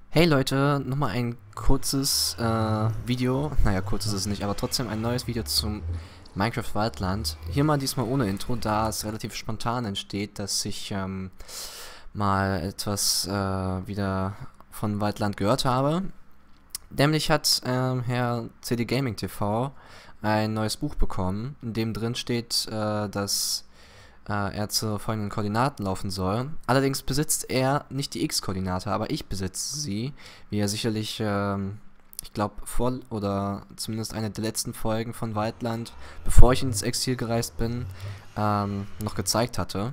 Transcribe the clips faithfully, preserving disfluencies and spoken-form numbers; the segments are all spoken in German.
Hey Leute, nochmal ein kurzes äh, Video, naja, kurz ist es nicht, aber trotzdem ein neues Video zum Minecraft Waldland. Hier mal diesmal ohne Intro, da es relativ spontan entsteht, dass ich ähm, mal etwas äh, wieder von Waldland gehört habe. Nämlich hat ähm, Herr C D Gaming T V ein neues Buch bekommen, in dem drin steht, äh, dass äh, er zu folgenden Koordinaten laufen soll. Allerdings besitzt er nicht die X-Koordinate, aber ich besitze sie, wie er sicherlich, ähm, ich glaube, vor oder zumindest eine der letzten Folgen von Waldland, bevor ich ins Exil gereist bin, ähm, noch gezeigt hatte.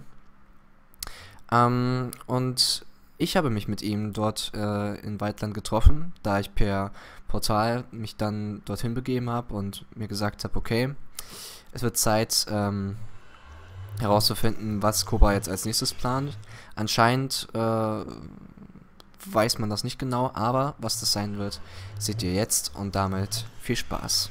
Ähm, und ich habe mich mit ihm dort äh, in Waldland getroffen, da ich per Portal mich dann dorthin begeben habe und mir gesagt habe, okay, es wird Zeit, ähm, herauszufinden, was Cobra jetzt als nächstes plant. Anscheinend äh, weiß man das nicht genau, aber was das sein wird, seht ihr jetzt und damit viel Spaß.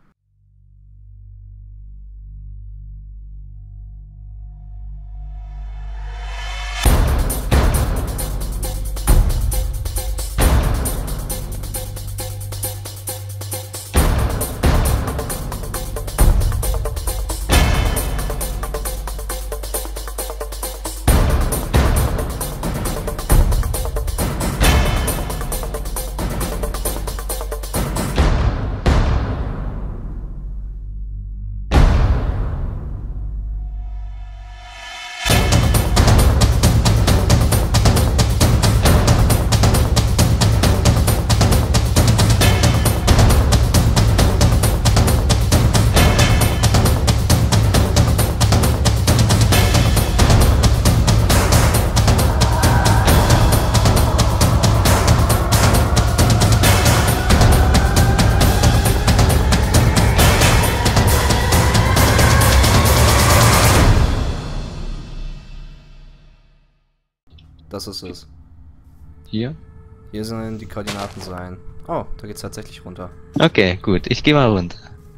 Das ist es. Hier? Hier sollen die Koordinaten sein. Oh, da geht's tatsächlich runter. Okay, gut. Ich gehe mal runter.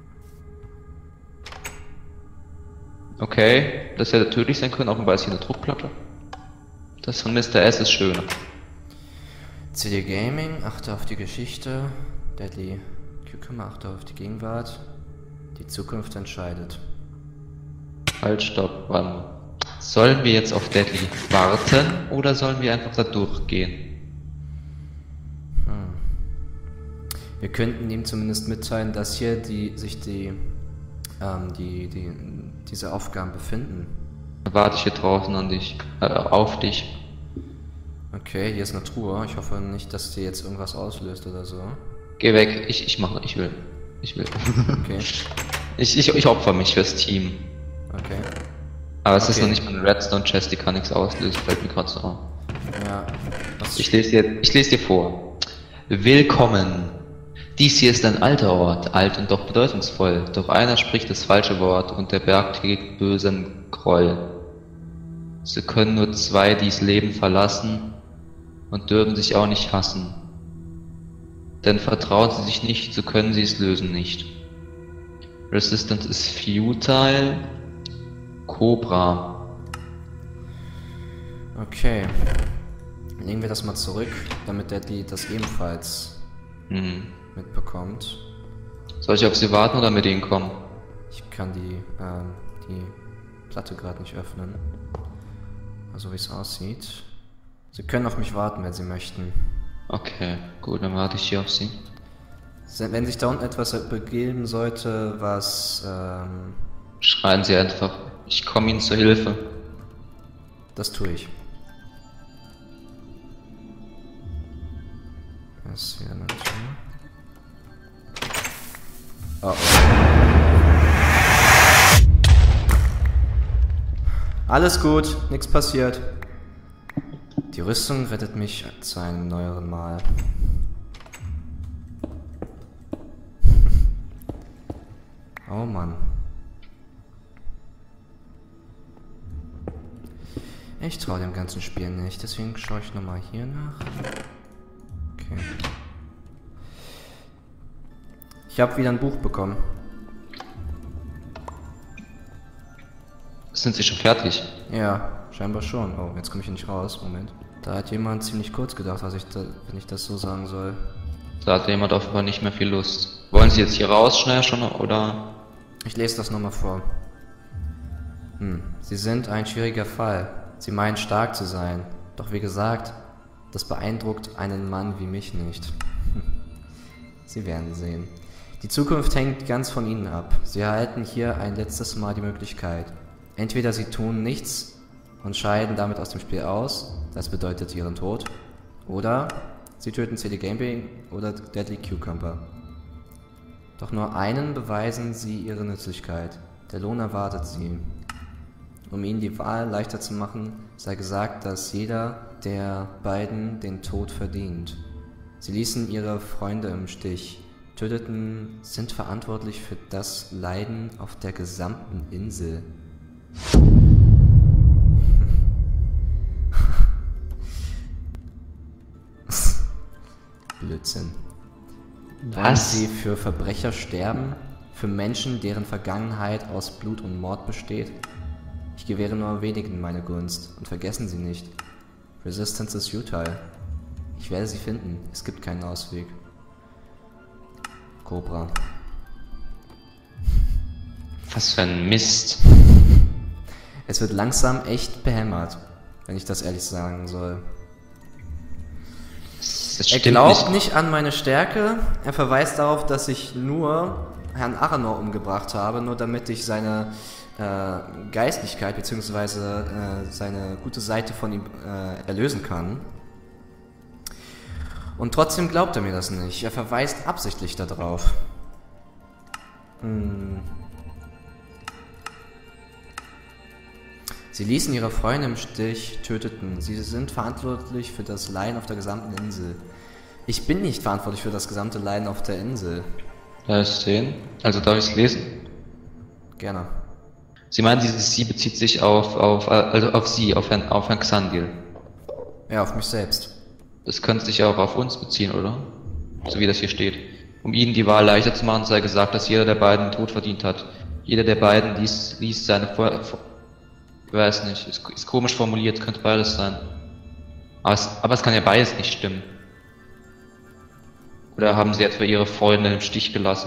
Okay, das hätte tödlich sein können, offenbar ist hier eine Druckplatte. Das von Mister S ist schön. C D Gaming, achte auf die Geschichte. Deadly Cucumber, achte auf die Gegenwart. Die Zukunft entscheidet. Halt, stopp, wann? Sollen wir jetzt auf Deadly warten oder sollen wir einfach da durchgehen? Hm. Wir könnten ihm zumindest mitteilen, dass hier die sich die, ähm, die, die diese Aufgaben befinden. Dann warte ich hier draußen an dich, äh, auf dich. Okay, hier ist eine Truhe. Ich hoffe nicht, dass die jetzt irgendwas auslöst oder so. Geh weg, ich, ich mache, ich will. Ich will. Okay. ich, ich, ich opfer mich fürs Team. Okay. Aber es Okay. ist noch nicht mal eine Redstone-Chest, die kann nichts auslösen, fällt mir gerade so auf. Ja. Was Ich lese dir, ich lese dir vor. Willkommen. Dies hier ist ein alter Ort, alt und doch bedeutungsvoll. Doch einer spricht das falsche Wort und der Berg trägt bösen Groll. So können nur zwei dies Leben verlassen und dürfen sich auch nicht hassen. Denn vertrauen sie sich nicht, so können sie es lösen nicht. Resistance ist futile. Cobra. Okay. Legen wir das mal zurück, damit der die das ebenfalls Hm. mitbekommt. Soll ich auf sie warten oder mit ihnen kommen? Ich kann die, ähm, die Platte gerade nicht öffnen. Also wie es aussieht. Sie können auf mich warten, wenn Sie möchten. Okay, gut, dann warte ich hier auf sie. Se- Wenn sich da unten etwas begeben sollte, was, ähm, Schreien sie einfach. Ich komme ihnen zur Hilfe. das tue ich. Das ist wieder eine Tür. Oh, oh. Alles gut, nichts passiert. Die Rüstung rettet mich zu einem neueren Mal. Oh Mann. Ich traue dem ganzen Spiel nicht, deswegen schaue ich nochmal hier nach. Okay. Ich habe wieder ein Buch bekommen. Sind sie schon fertig? Ja, scheinbar schon. Oh, jetzt komme ich hier nicht raus. Moment. Da hat jemand ziemlich kurz gedacht, was ich da, wenn ich das so sagen soll. Da hat jemand offenbar nicht mehr viel Lust. Wollen Sie jetzt hier raus schnell schon, oder? Ich lese das nochmal vor. Hm. Sie sind ein schwieriger Fall. Sie meinen stark zu sein. Doch wie gesagt, das beeindruckt einen Mann wie mich nicht. Sie werden sehen. Die Zukunft hängt ganz von Ihnen ab. Sie erhalten hier ein letztes Mal die Möglichkeit. Entweder Sie tun nichts und scheiden damit aus dem Spiel aus, das bedeutet Ihren Tod, oder Sie töten C D Gaming oder Deadly Cucumber. Doch nur einen beweisen Sie Ihre Nützlichkeit. Der Lohn erwartet Sie. Um Ihnen die Wahl leichter zu machen, sei gesagt, dass jeder der beiden den Tod verdient. Sie ließen ihre Freunde im Stich, töteten, sind verantwortlich für das Leiden auf der gesamten Insel. Blödsinn. Wollen Was? Sie für Verbrecher sterben? Für Menschen, deren Vergangenheit aus Blut und Mord besteht? Ich gewähre nur wenigen meine Gunst. Und vergessen Sie nicht, Resistance ist futile. Ich werde sie finden. Es gibt keinen Ausweg. Cobra. Was für ein Mist. Es wird langsam echt behämmert, wenn ich das ehrlich sagen soll. Das Er stimmt glaubt nicht. nicht an meine Stärke. Er verweist darauf, dass ich nur Herrn Aranor umgebracht habe, nur damit ich seine äh, Geistlichkeit bzw. Äh, seine gute Seite von ihm äh, erlösen kann. Und trotzdem glaubt er mir das nicht. Er verweist absichtlich darauf. Hm. Sie ließen ihre Freunde im Stich, töteten. Sie sind verantwortlich für das Leiden auf der gesamten Insel. Ich bin nicht verantwortlich für das gesamte Leiden auf der Insel. Darf ich es sehen? Also darf ich es lesen? Gerne. Sie meinen, dieses Sie bezieht sich auf, auf, also auf Sie, auf Herrn, auf Herrn Xandil. Ja, auf mich selbst. Das könnte sich auch auf uns beziehen, oder? So wie das hier steht. Um Ihnen die Wahl leichter zu machen, sei gesagt, dass jeder der beiden den Tod verdient hat. Jeder der beiden ließ, ließ seine Vor... Vor ich weiß nicht, ist, ist komisch formuliert, könnte beides sein. Aber es, aber es kann ja beides nicht stimmen. Oder haben Sie etwa Ihre Freunde im Stich gelassen?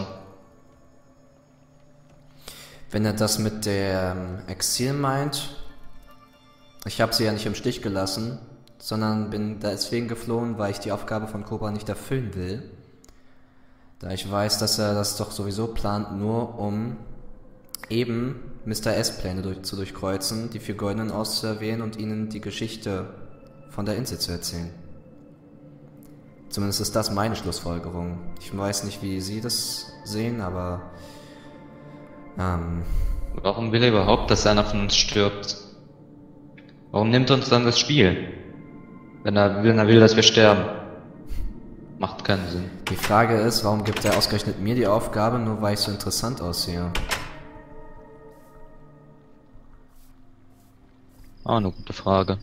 Wenn er das mit dem Exil meint, ich habe sie ja nicht im Stich gelassen, sondern bin deswegen geflohen, weil ich die Aufgabe von Cobra nicht erfüllen will. Da ich weiß, dass er das doch sowieso plant, nur um eben Mister S Pläne durch, zu durchkreuzen, die vier Goldenen auszuerwählen und ihnen die Geschichte von der Insel zu erzählen. Zumindest ist das meine Schlussfolgerung. Ich weiß nicht, wie Sie das sehen, aber... Ähm, Warum will er überhaupt, dass einer von uns stirbt? Warum nimmt er uns dann das Spiel? Wenn er, wenn er will, dass wir sterben. Macht keinen Sinn. die Frage ist, warum gibt er ausgerechnet mir die Aufgabe, nur weil ich so interessant aussehe? Auch eine gute Frage.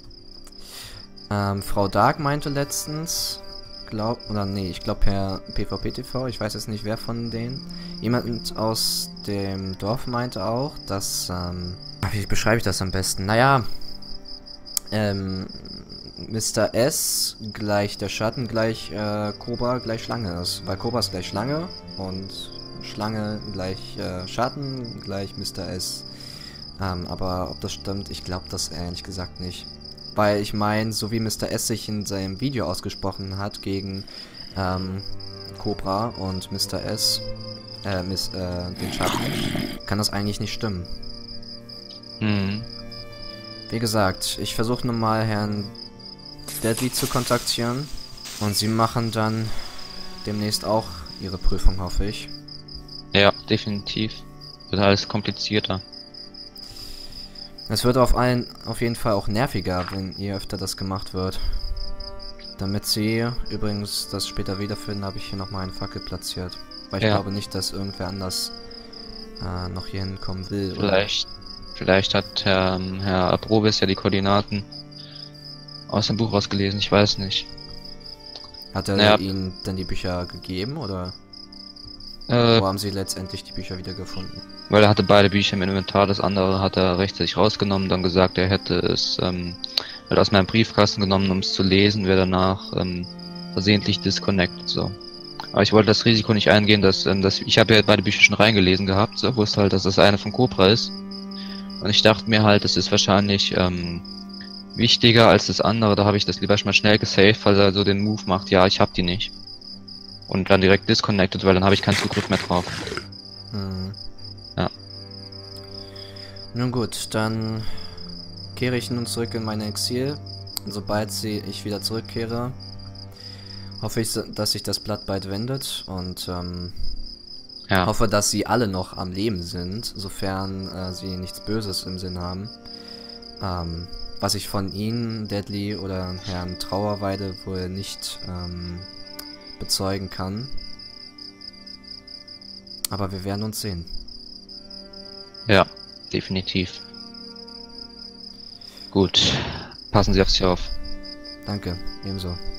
Ähm, Frau Dark meinte letztens, glaub, oder nee, ich glaube per P V P T V, ich weiß jetzt nicht wer von denen. Jemand aus dem Dorf meinte auch, dass, ähm, wie beschreibe ich das am besten? Naja, ähm, Mister S gleich der Schatten gleich äh, Cobra gleich Schlange ist. Weil Cobra ist gleich Schlange und Schlange gleich äh, Schatten gleich Mister S. Ähm, aber ob das stimmt, ich glaube das ehrlich gesagt nicht. Weil ich meine, so wie Mister S sich in seinem Video ausgesprochen hat gegen ähm, Cobra und Mister S, äh, Miss, äh, den Schatten, kann das eigentlich nicht stimmen. Hm. Wie gesagt, ich versuche nun mal Herrn Deadly zu kontaktieren und sie machen dann demnächst auch ihre Prüfung, hoffe ich. Ja, definitiv. Wird alles komplizierter. Es wird auf allen auf jeden Fall auch nerviger, wenn ihr öfter das gemacht wird. Damit sie übrigens das später wiederfinden, habe ich hier nochmal eine Fackel platziert. Weil ich Ja. glaube nicht, dass irgendwer anders äh, noch hier hinkommen will. Vielleicht, vielleicht hat Herr, Herr Aprobis ja die Koordinaten aus dem Buch rausgelesen, ich weiß nicht. Oder hat er Ja. ihnen dann die Bücher gegeben oder Äh, wo haben sie letztendlich die Bücher wieder gefunden? weil er hatte beide Bücher im Inventar, das andere hat er rechtzeitig rausgenommen, dann gesagt, er hätte es ähm, halt aus meinem Briefkasten genommen, um es zu lesen, wäre danach ähm, versehentlich disconnected, so. Aber ich wollte das Risiko nicht eingehen, dass, ähm, dass ich habe ja beide Bücher schon reingelesen gehabt, so, wusste halt, dass das eine von Cobra ist. Und ich dachte mir halt, das ist wahrscheinlich ähm, wichtiger als das andere, da habe ich das lieber schon mal schnell gesaved, falls er so den Move macht, ja, ich hab die nicht. Und dann direkt disconnected, weil dann habe ich keinen Zugriff mehr drauf. Hm. Ja. Nun gut, dann kehre ich nun zurück in mein Exil. Und sobald sie, ich wieder zurückkehre, hoffe ich, dass sich das Blatt bald wendet und ähm, Ja. hoffe, dass sie alle noch am Leben sind, sofern äh, sie nichts Böses im Sinn haben. Ähm, was ich von Ihnen, Deadly oder Herrn Trauerweide wohl nicht ähm, bezeugen kann. Aber wir werden uns sehen. Ja, definitiv. Gut. Passen Sie auf sich auf. Danke, ebenso.